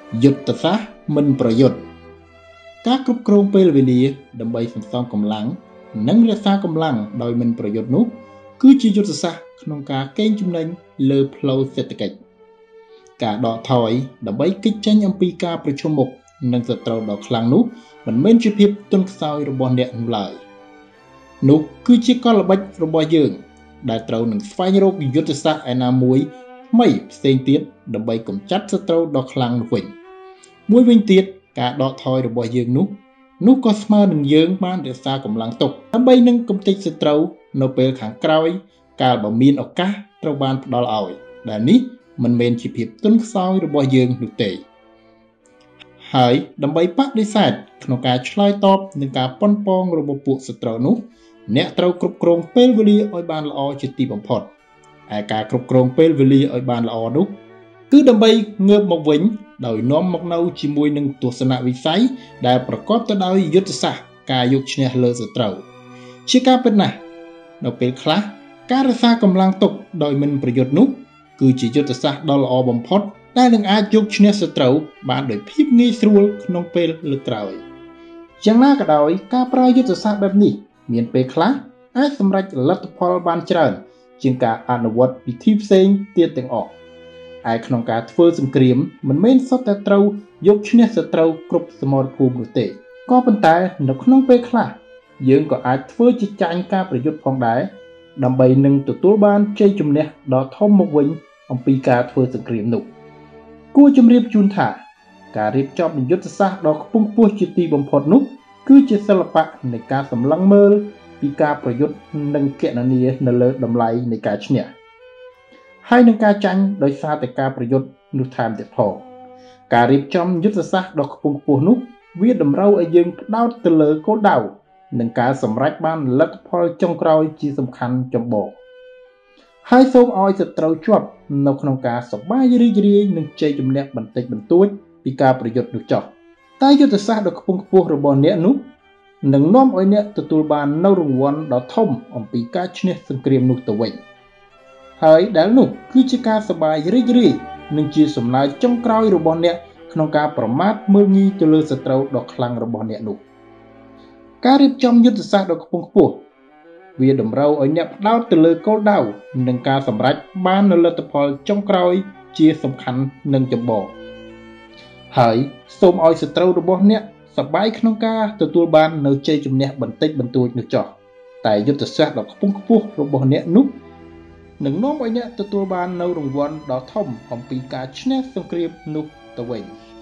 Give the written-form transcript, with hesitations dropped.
យុទ្ធសាស្ត្រមិនប្រយុទ្ធការគ្រប់គ្រងពេលវេលាដើម្បីសន្សំកម្លាំងនិងរក្សាកម្លាំងដោយមិនប្រយុទ្ធនោះគឺជាយុទ្ធសាស្ត្រក្នុងការកេងចំណេញលើផ្លូវសេដ្ឋកិច្ចការដកថយដើម្បីគេចចេញអំពីការប្រឈមមុខនឹងសត្រូវដ៏ខ្លាំងនោះមិនមែនជាភាពទន់ខ្សោយរបស់អ្នកនោះឡើយនោះគឺជាកលល្បិចរបស់យើងដែលត្រូវនឹងស្វែងរកយុទ្ធសាស្ត្រឯណាមួយថ្មីផ្សេងទៀតដើម្បីកម្ចាត់សត្រូវដ៏ខ្លាំងនោះវិញមួយវិញទៀតការដកថយរបស់យើងនោះក៏ស្មើនឹងយើងបានរក្សាកម្លាំងទុកដើម្បីនឹងកំទេចសត្រូវនៅពេលខាងក្រោយកាលបើមានឱកាសត្រូវបានផ្ដល់ឲ្យដែលនេះមិនមែនជាភាពទន់ខ្សោយរបស់យើងនោះទេហើយដើម្បីបដិសេធក្នុងការឆ្លើយតបនឹងការប៉ុនប៉ងរបស់ពួកសត្រូវនោះអ្នកត្រូវគ្រប់គ្រងពេលវេលាឲ្យបានល្អជាទីបំផុតឯការគ្រប់គ្រងពេលវេលាឲ្យបានល្អនោះគឺដើម្បីងើបមកវិញដោយនាំមកនៅជាមួយនឹងទស្សនវិស័យដែលប្រកបទៅដោយយុទ្ធសាស្ត្រការយកឈ្នះលើសត្រូវជាការពិតណាស់នៅពេលខ្លះការរក្សាកម្លាំងទុកដោយមិនប្រយុទ្ធនោះគឺជាយុទ្ធសាស្ត្រដ៏ល្អបំផុតដែលនឹងអាចយកឈ្នះសត្រូវបានដោយភាពងាយស្រួលក្នុងពេលលើកក្រោយយ៉ាងណាក៏ដោយការប្រើយុទ្ធសាស្ត្របែបនេះមានពេលខ្លះអាចសម្រេចលទ្ធផលបានច្រើនជាងការអនុវត្តវិធីផ្សេងទៀតទាំងអស់ឯក្នុងការធ្វើសង្គ្រាមមិនមែនសុទ្ធតែត្រូវយកឈ្នះសត្រូវគ្រប់សមរភូមិនោះទេក៏ប៉ុន្តែនៅក្នុងពេលខ្លះយើងក៏អាចធ្វើជាចាញ់ការប្រយុទ្ធផងដែរដើម្បីនឹងទទួលបានជ័យជំនះដ៏ធំមកវិញអំពីការធ្វើសង្គ្រាមនោះគួរជម្រាបជូនថាការរៀបចំយុទ្ធសាស្ត្រដ៏ខ្ពង់ខ្ពស់ជាទីបំផុតនោះគឺជាសិល្បៈនៃការសម្លឹងមើលពីការប្រយុទ្ធនិងគណនានៅលើតម្លៃនៃការឈ្នះហើយនឹងការចាញ់ដោយសារតែការប្រយុទ្ធនោះថែមទៀតផងការរៀបចំយុទ្ធសាស្ត្រដ៏ខ្ពង់ខ្ពស់នោះវាតម្រូវឲ្យយើងផ្ដោតទៅលើគោលដៅនិងការសម្រេចបានលទ្ធផលចុងក្រោយជាសំខាន់ចម្បងហើយសូមឲ្យសត្រូវជាប់នៅក្នុងការសប្បាយរីករាយនឹងជ័យជំនះបន្តិចបន្តួចពីការប្រយុទ្ធនោះចុះតែយុទ្ធសាស្ត្រដ៏ខ្ពង់ខ្ពស់របស់អ្នកនោះនឹងនាំឲ្យអ្នកទទួលបាននូវរង្វាន់ដ៏ធំអំពីការឈ្នះសង្គ្រាមនោះទៅវិញហើយដែលនោះគឺជាការសប្បាយរីករាយនិងជាសំណើចុងក្រោយរបស់អ្នកក្នុងការប្រមាថមើលងាយទៅលើសត្រូវដ៏ខ្លាំងរបស់អ្នកនោះការរៀបចំយុទ្ធសាស្ត្រដ៏ខ្ពង់ខ្ពស់វាតម្រូវឲ្យអ្នកផ្ដោតទៅលើគោលដៅនិងការសម្រេចបាននូវលទ្ធផលចុងក្រោយជាសំខាន់និងចម្បងហើយសូមឲ្យសត្រូវរបស់អ្នកសប្បាយក្នុងការទទួលបាននូវជ័យជំនះបន្តិចបន្តួចនោះចុះតែយុទ្ធសាស្ត្រដ៏ខ្ពង់ខ្ពស់របស់អ្នកនោះនឹងនាំឲ្យអ្នកទទួលបាននូវរង្វាន់ដ៏ធំអំពីការឈ្នះសង្គ្រាមនោះទៅវិញ